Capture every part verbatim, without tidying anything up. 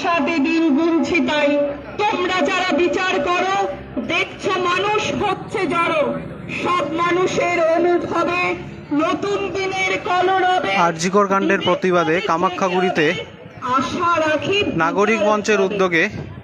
আশাতে দিন গুনছি তাই তোমরা যারা বিচার করো দেখছো মানুষ হচ্ছে জড়ো সব মানুষের অনুভবে নতুন দিনের কলরবে। আরজিকর কাণ্ডের প্রতিবাদে কামাখ্যাগুড়িতে আশা রাখি নাগরিক মঞ্চের উদ্যোগে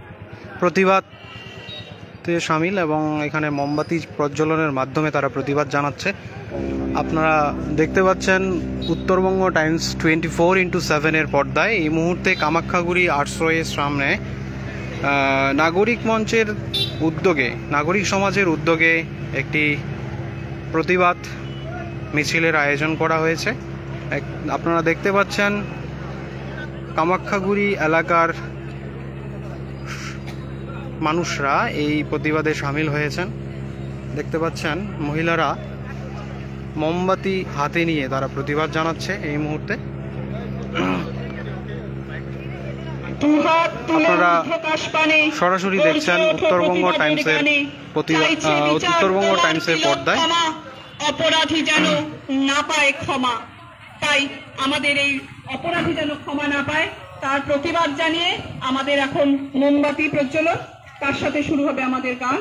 প্রতিবাদে সামিল এবং এখানে মোমবাতি প্রজ্বলনের মাধ্যমে তারা প্রতিবাদ জানাচ্ছে। আপনারা দেখতে পাচ্ছেন Uttarbanga Times twenty four into সেভেনের পর্দায় এই মুহূর্তে কামাখ্যাগুড়ি আশ্রয়ের সামনে নাগরিক মঞ্চের উদ্যোগে নাগরিক সমাজের উদ্যোগে একটি প্রতিবাদ মিছিলের আয়োজন করা হয়েছে। আপনারা দেখতে পাচ্ছেন কামাখ্যাগুড়ি এলাকার মানুষরা এই প্রতিবাদে সামিল হয়েছেন। দেখতে পাচ্ছেন মহিলারা মোমবাতি হাতে নিয়ে তারা প্রতিবাদ জানাচ্ছে এই মুহূর্তে। আপনারা সরাসরি দেখছেন উত্তরবঙ্গ টাইমসের প্রতিবাদ উত্তরবঙ্গ টাইমসের পর্দায়। অপরাধী যেন না পায় ক্ষমা, তাই আমাদের এই অপরাধী যেন ক্ষমা না পায় তার প্রতিবাদ জানিয়ে আমাদের এখন মোমবাতি প্রজ্বলন, তার সাথে শুরু হবে আমাদের গান।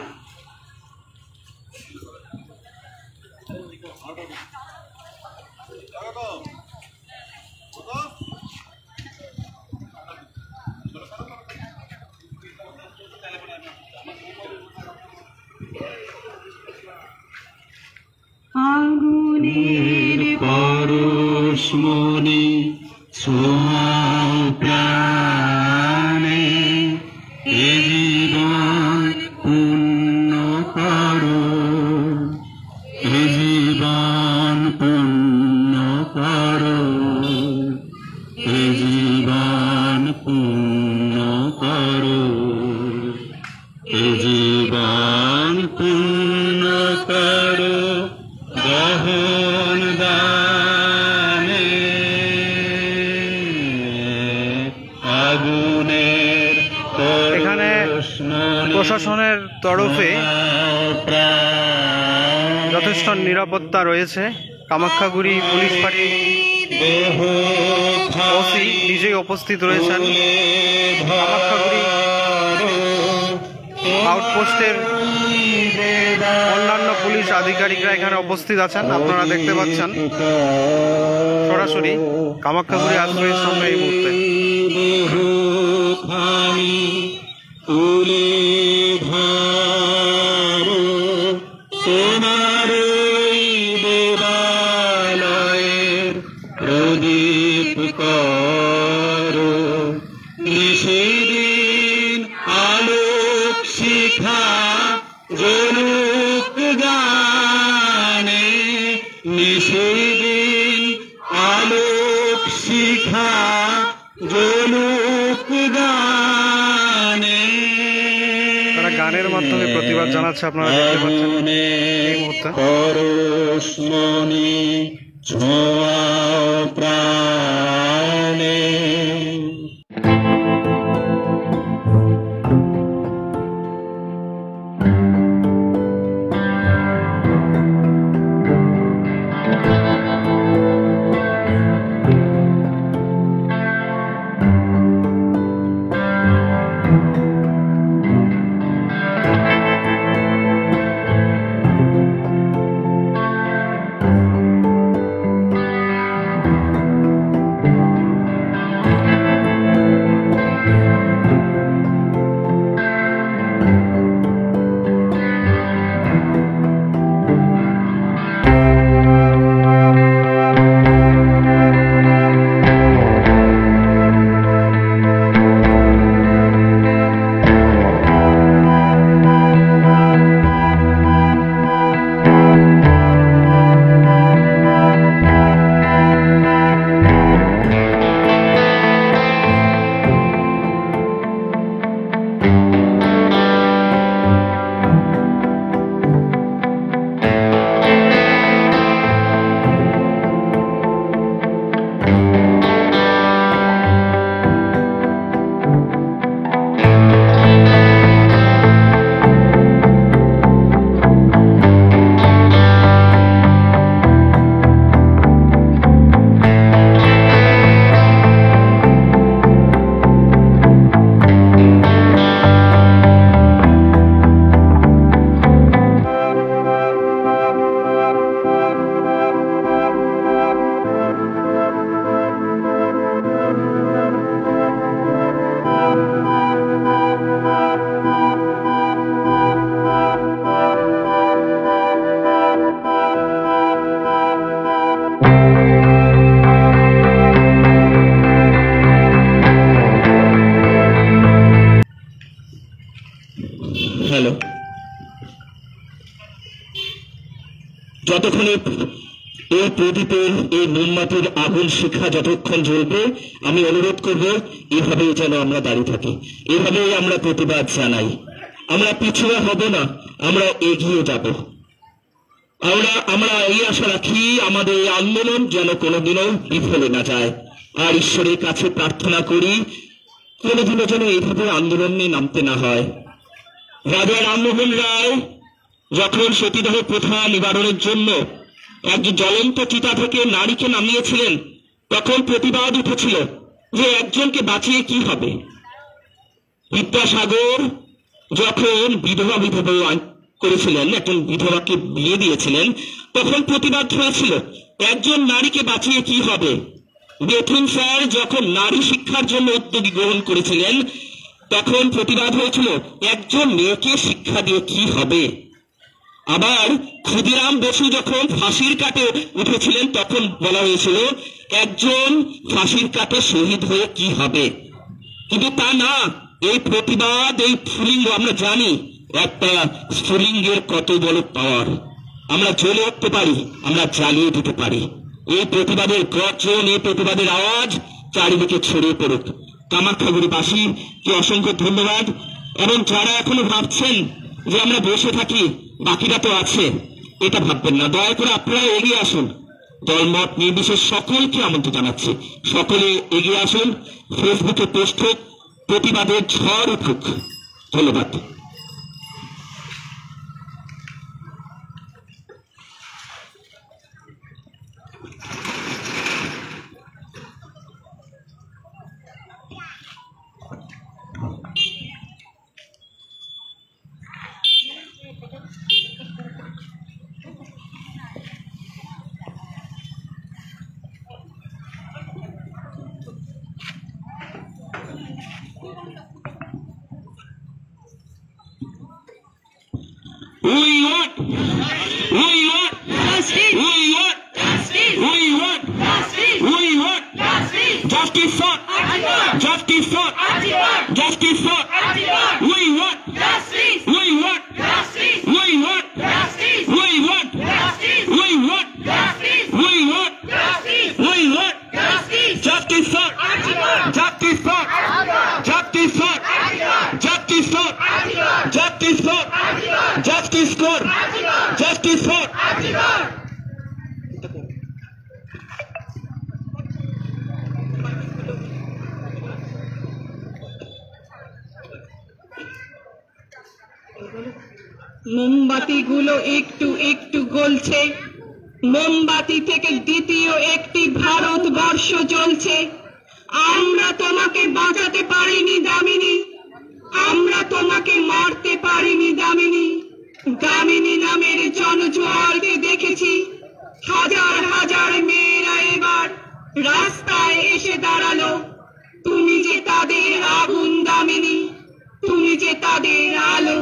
আগুনের পরশ মনে ছোঁয়াও প্রাণে এ জীবন পূর্ণ করো, এ জীবন পূর্ণ করো, এ জীবন পূর্ণ করো, এ জীবন পূর্ণ করো গহন দানে আগুনের। এখানে প্রশাসনের তরফে যথেষ্ট নিরাপত্তা রয়েছে। কামাখ্যাগুড়ি পুলিশ ফাঁড়ি ওসি নিজেই উপস্থিত রয়েছেন। কামাখ্যাগুড়ি আউটপোস্টের অন্যান্য পুলিশ আধিকারিকরা এখানে উপস্থিত আছেন। আপনারা দেখতে পাচ্ছেন সরাসরি কামাখ্যাগুড়ি আশ্রয়ের সামনে এই মুহূর্তে। প্রদীপ করো নিশিদিন আলোক শিখা জলুক গানে, নিশিদিন আলোক শিখা জলুক গানে। তারা গানের মাধ্যমে প্রতিবাদ জানাচ্ছে। আপনারা দেখতে পাচ্ছেন এই মুহূর্তে। পরশ মনে ছোঁয়াও প্রাণে। যতক্ষণে এই প্রদীপের এই মোমবাতির আগুন শিখা যতক্ষণ জ্বলবে, আমি অনুরোধ করব এভাবেই যেন আমরা দাঁড়িয়ে থাকি, এভাবেই আমরা প্রতিবাদ জানাই। আমরা পিছুয়া হব না, আমরা এগিয়ে যাব। আমরা আমরা এই আশা রাখি আমাদের এই আন্দোলন যেন কোনোদিনও বিফলে না যায়। আর ঈশ্বরের কাছে প্রার্থনা করি কোনোদিনও যেন এইভাবে আন্দোলনে নামতে না হয়। রাজা রামমোহন রায় যখন সতীদাহ প্রথা নিবারণের জন্য একজন জ্বলন্ত চিতা থেকে নারীকে নামিয়েছিলেন, তখন প্রতিবাদ উঠেছিল যে একজনকে বাঁচিয়ে কি হবে। বিদ্যাসাগর যখন বিধবা বিধবা করেছিলেন, একজন বিধবাকে বিয়ে দিয়েছিলেন, তখন প্রতিবাদ হয়েছিল একজন নারীকে বাঁচিয়ে কি হবে। বেথুন স্যার যখন নারী শিক্ষার জন্য উদ্যোগ গ্রহণ করেছিলেন, তখন প্রতিবাদ হয়েছিল একজন মেয়েকে শিক্ষা দিয়ে কি হবে। আবার ক্ষুদিরাম বসু যখন ফাঁসির কাটে উঠেছিলেন, তখন বলা হয়েছিল একজন ফাঁসির কাটে শহীদ হয়ে কি হবে। কিন্তু তা না, এই প্রতিবাদ, এই স্ফুলিঙ্গ, আমরা জানি একটা স্ফুলিঙ্গের কত বড় পাওয়ার। আমরা জ্বলে উঠতে পারি, আমরা জ্বালিয়ে দিতে পারি। এই প্রতিবাদের গর্জন, এই প্রতিবাদের আওয়াজ চারিদিকে ছড়িয়ে পড়ুক। কামাখ্যাগুড়িবাসীকে অসংখ্য ধন্যবাদ। এবং যারা এখনো ভাবছেন যে আমরা বসে থাকি, বাকিরা তো আছে, এটা ভাববেন না। দয়া করে আপনারা এগিয়ে আসুন। দলমত নির্বিশেষে সকলকে আমন্ত্রণ জানাচ্ছি, সকলে এগিয়ে আসুন। ফেসবুকে পোস্ট হোক, প্রতিবাদের ঝড় উঠুক। ধন্যবাদ। We want, we want, justice. We want, justice. We want, justice. We want, justice. Justice for, justice for, justice for. We want, justice. We want, justice. We want, justice. We want, justice. We want, justice. We want, justice. We want, justice. Justice for, justice for, justice for, justice for, justice for. Justice for, justice for. মোমবাতিগুলো একটু একটু জ্বলছে, মোমবাতি থেকে দ্বিতীয় একটি ভারতবর্ষ জ্বলছে। আমরা তোমাকে বাঁচাতে পারিনি দামিনী, আমরা তোমাকে মারতে পারিনি দামিনী। দামিনী নামের জনজোয়ারকে দেখেছি, হাজার হাজার মেয়েরা এবার রাস্তায় এসে দাঁড়ালো। তুমি যে তাদের আগুন দামিনী, তুমি যে তাদের আলো।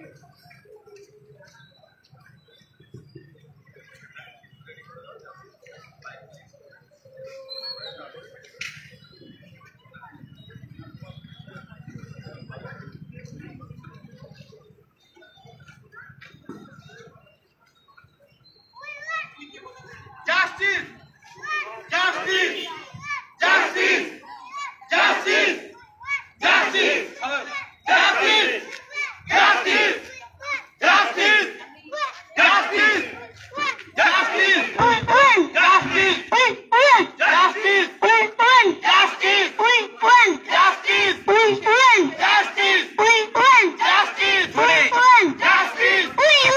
Justice! Justice! Justice! Justice! Justice! Justice! Justice! Justice! Justice! Justice! Justice! Justice! Justice! Justice! Justice! Justice! Justice!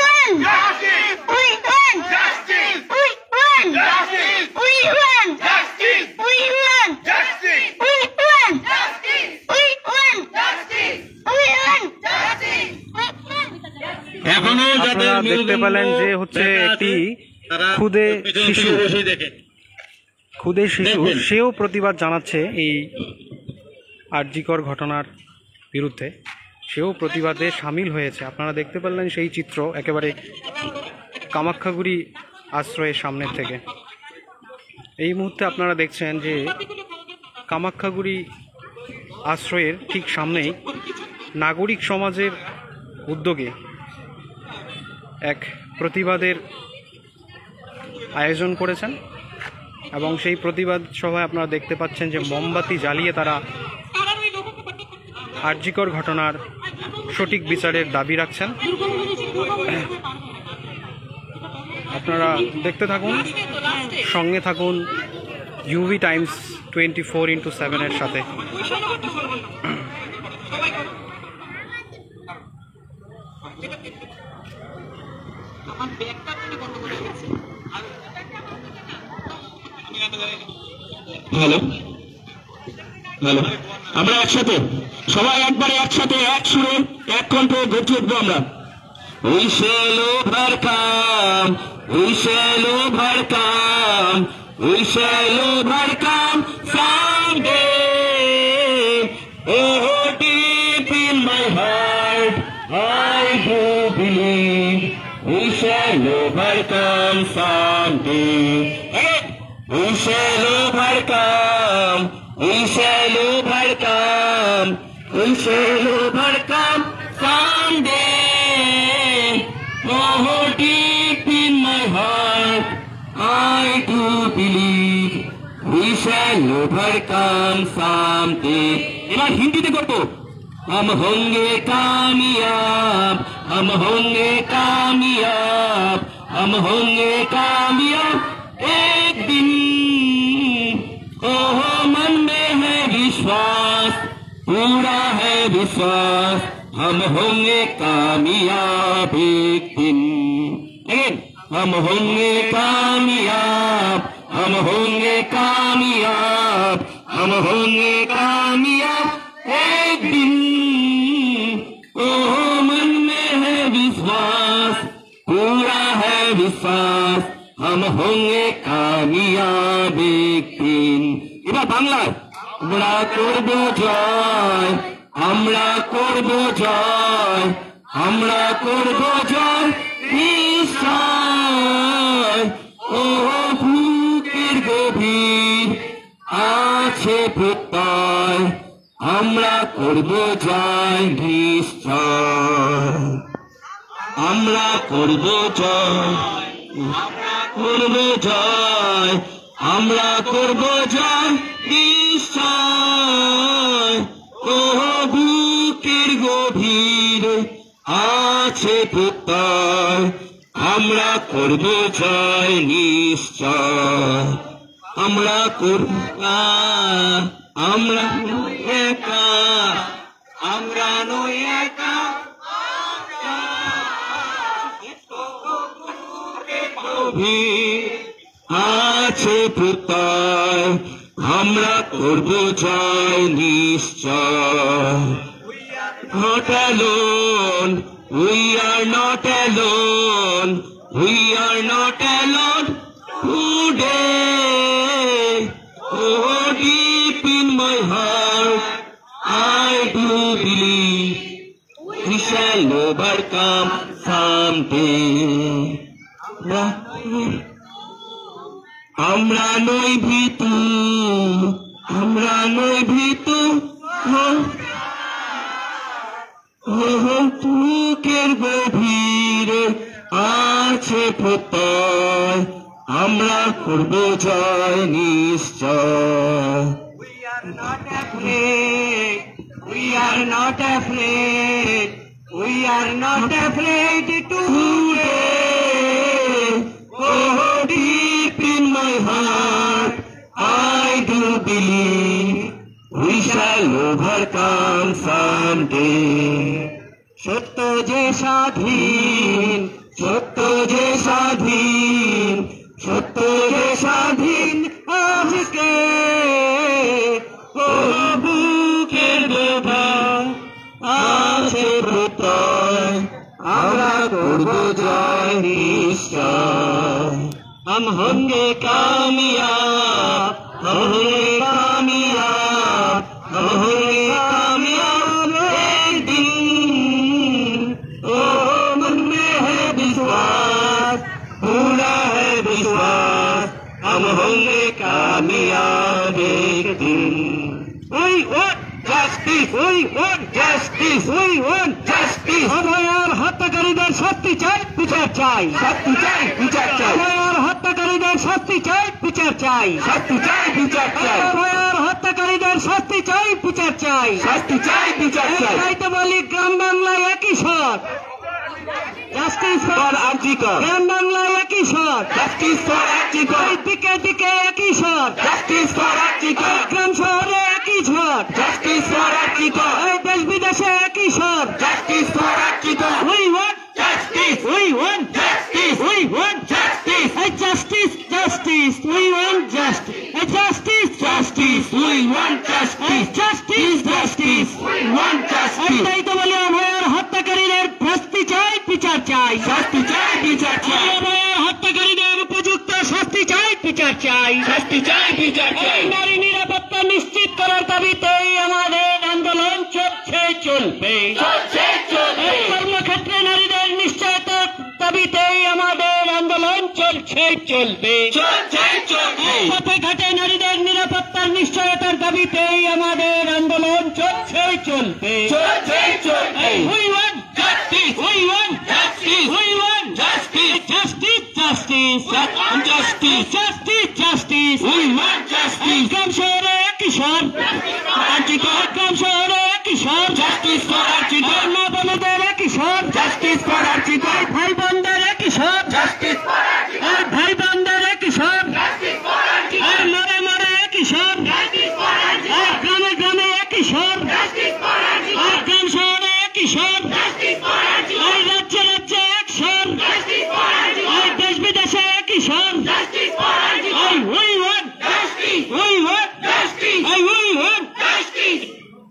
আপনারা দেখতে পেলেন যে হচ্ছে একটি খুদে শিশু, খুদে শিশু সেও প্রতিবাদ জানাচ্ছে এই আরজিকর ঘটনার বিরুদ্ধে, সেও প্রতিবাদে সামিল হয়েছে। আপনারা দেখতে পেলেন সেই চিত্র একেবারে কামাখ্যাগুড়ি আশ্রয়ের সামনের থেকে। এই মুহূর্তে আপনারা দেখছেন যে কামাখ্যাগুড়ি আশ্রয়ের ঠিক সামনেই নাগরিক সমাজের উদ্যোগে এক প্রতিবাদের আয়োজন করেছেন এবং সেই প্রতিবাদ সভায় আপনারা দেখতে পাচ্ছেন যে মোমবাতি জ্বালিয়ে তারা আরজিকর ঘটনার সঠিক বিচারের দাবি রাখছেন। আপনারা দেখতে থাকুন, সঙ্গে থাকুন UV Times twenty four into সেভেনের সাথে। হ্যালো হ্যালো আমরা একসাথে সবাই একবারে একসাথে এক সুরে এক কণ্ঠে গর্জে উঠবো আমরা। We shall overcome, we shall overcome, we shall overcome someday. Oh, deep in my heart, I do believe we shall overcome someday. Hey! We shall overcome, we shall overcome, we shall overcome someday. Oh, deep in my heart, I do believe we shall overcome someday. এবার হিন্দিতে করবো। हम होंगे कामयाब, हम होंगे कामयाब, हम होंगे कामयाब एक दिन। ओह मन में है विश्वास, पूरा है विश्वास, हम होंगे कामयाब एक दिन। हम होंगे कामयाब, हम होंगे कामयाब, हम होंगे कामयाब एक दिन। ओह मन में है विश्वास, पूरा है विश्वास, हम होंगे कामयाब एक दिन। এবার বাংলায় আমরা করব জয়, আমরা করব জয়, আমরা করব জয় নিশ্চয়। ও বুকের গভীর আছে প্রত্যয়, আমরা করব জয় নিশ্চয়। আমরা করব জয়, আমরা করব জয়, আমরা করব জয় নিশ্চয়। ও বুকের গভীর আছে প্রত্যয়, আমরা করব জয় নিশ্চয়। আমরা করব, আমরা নই একা, আমরা নই একা, আছে প্রত্যয়, আমরা করব জয় নিশ্চয়। Not alone, we are not alone, we are not alone today. Oh, deep in my heart, I do believe we shall overcome someday. আমরা নই ভীতু, আমরা নই ভীতু, বুকের গভীর আছে প্রত্যয়, আমরা করব জয় নিশ্চয়। We are not afraid, we are not afraid, we are not afraid today. Oh, deep in my heart, I do believe we shall overcome someday. সত্য যে স্বাধীন, সত্য যে স্বাধীন, সত্য যে স্বাধীন আজকে। ও বুকের গভীর আছে প্রত্যয়, আমরা করব জয় নিশ্চয়। हम होंगे कामयाब, हम होंगे कामयाब, हम होंगे कामयाब एक दिन। ओ मन में है विश्वास, पूरा है विश्वास, हम होंगे कामयाब एक दिन। We want justice, we want justice, we want justice. हमारे हत्याकारीদের শাস্তি চাই, বিচার চাই, শাস্তি চাই, বিচার চাই। हमारे हत्या হত্যাকারীদের শাস্তি চাই, বিচার চাই, শাস্তি চাই, বিচার চাই, অভয়ার হত্যাকারীদের শাস্তি চাই, বিচার চাই, শাস্তি চাই, বিচার চাই। তাই তো বলি গ্রাম বাংলায় একই স্বর, জাস্টিস ফর আরজিকর, গ্রাম বাংলায় একই স্বর, জাস্টিস ফর আরজিকর, দিকে দিকে একই স্বর, জাস্টিস ফর আরজিকর, গ্রাম শহরে একই ঝড়, জাস্টিস ফর আরজিকর, দেশ বিদেশে একই স্বর। Justice for RG Kar, We want justice, we want justice, we want justice, a justice, justice, we want justice, a justice, justice, we want a justice, justice, justice. We want justice, তাই তো বলি অভয়ার হত্যাকারীদের শাস্তি চাই, বিচার চাই, শাস্তি চাই, বিচার চাই, অভয়ার হত্যাকারীদের উপযুক্ত শাস্তি চাই, বিচার চাই, শাস্তি চাই, বিচার চাই। নারী নিরাপত্তা নিশ্চিত করার দাবিতেই আমাদের আন্দোলন চলছে, চলবে, চলছে, চলবে, কর্মক্ষেত্রে নারীদের নিশ্চয়তার দাবিতেই আমাদের আন্দোলন চলছে, চলবে, চলছে, চলবে, পথে ঘাটে নারীদের নিরাপত্তার নিশ্চয়তার দাবিতেই আমাদের আন্দোলন চলছে, চলবে, চলছে, চলবে। We want justice, we want justice, we want justice, justice, justice, justice, justice, justice. We want justice, গ্রাম শহরে একই স্বর, আরজিকর, গ্রাম শহরে একই স্বর, জাস্টিস ফর আরজিকর, মা বোনদের একই স্বর, জাস্টিস ফর আরজিকর, ভাই বোনদের একই স্বর, জাস্টিস ফর আরজিকর, আর ভাই বোনদের একই স্বর, জাস্টিস ফর আরজিকর, আর মারে মারে একই স্বর, জাস্টিস ফর আরজিকর, আর গ্রামে গ্রামে একই স্বর, জাস্টিস ফর আরজিকর, আর গ্রাম শহরে একই স্বর, জাস্টিস ফর আরজিকর, আর রাজ্যে রাজ্যে এক স্বর, জাস্টিস ফর আরজিকর, আর দেশ বিদেশে একই স্বর। Justice for RG Kar, I we want justice, we want justice, I we want justice.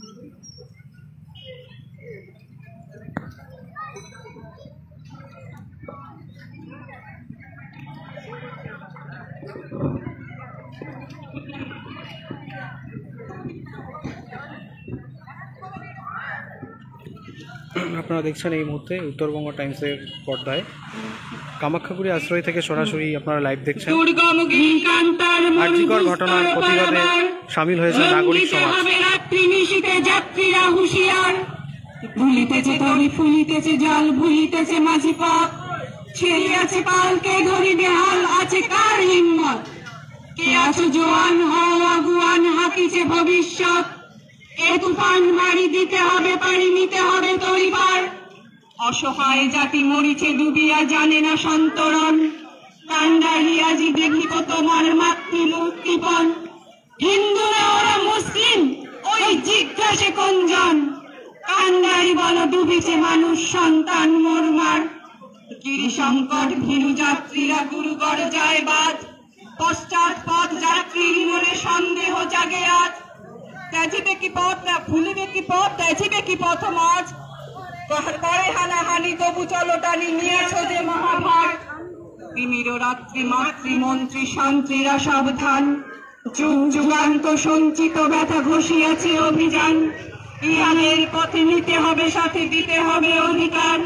আপনারা দেখছেন এই মুহূর্তে উত্তরবঙ্গ টাইমসের পর্দায় কামাখ্যাগুড়ি আশ্রয় থেকে সরাসরি আপনারা লাইভ দেখছেন। দুর্গমগিরি কান্তার আরজিকর ঘটনার প্রতিবাদে সামিল হয়েছে নাগরিক সমাজ। রাত্রি নিশীতে যাত্রীরা হুঁশিয়ার, ভুলিতেছে তরি ফুলিতেছে জল, ভুলিতেছে মাঝি পথ, ছেলে আছে পালকে ধরিবে হাল, আছে কার হিম্মত, কে আছো জোয়ান হও আগুয়ান, হাকিছে ভবিষ্যৎ, এ তুফান মারি দিতে হবে, পাড়ি নিতে হবে তরিবার। অসহায় জাতি মরিছে ডুবিয়া, জানে না সন্তরণ, কান্ডারি আজি দেখিব তোমার মাতৃমুক্তিপণ। হিন্দুরা ওরা মুসলিম, ওই জিজ্ঞাসে কোনজন, কান্ডারি বল ডুবিছে মানুষ সন্তান মোরমার। গিরি সংকট ভীরু যাত্রীরা গুরুগড় যায় বাদ, পশ্চাৎ পথ যাত্রীর মনে সন্দেহ জাগে আজ। ত্যাজিবে কি পথ না ভুলিবে কি পথ, ত্যাজিবে কি পথ মাঝ, করে হানাহানি তবু চলো টানি, নিয়েছ যে মহাভার। তিমির রাত্রি মাতৃমন্ত্রী সন্ত্রীরা সাবধান, যুগ যুগান্ত সঞ্চিত ব্যথা ঘষিয়াছে অভিযান। ইহানের পথে নিতে হবে, সাথে দিতে হবে অধিকার।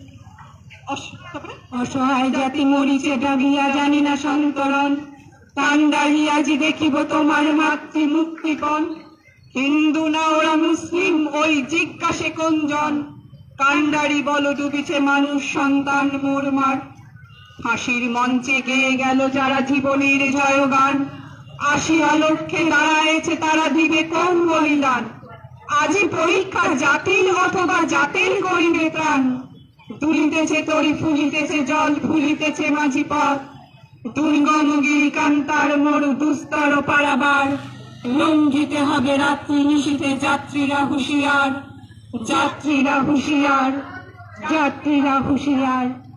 অসহায় জাতি মরিছে ডাবিয়া, জানি না সন্তরণ, কান্ডারি আজি দেখিব তোমার মাতৃমুক্তিপণ। হিন্দু না ওরা মুসলিম, ওই জিজ্ঞাসে কোনজন, কান্ডারি বল ডুবিছে মানুষ সন্তান মোরমার। ফাঁসির মঞ্চে গেয়ে গেল যারা জীবনের জয়গান, আসিয়া লক্ষ্যে দাঁড়ায়েছে তারা দিবে কোন বলিদান। আজি পরীক্ষা জাতির অথবা জাতির করিবে ত্রাণ, দুলিতেছে তরি ফুলিতেছে জল, ফুলিতেছে মাঝি পথ, দুর্গমগিরি কান্তার মরু দুস্তর পারাবার। লঙ্ঘিতে হবে রাত্রি নিশীতে যাত্রীরা হুঁশিয়ার, যাত্রীরা হুঁশিয়ার, যাত্রীরা হুঁশিয়ার।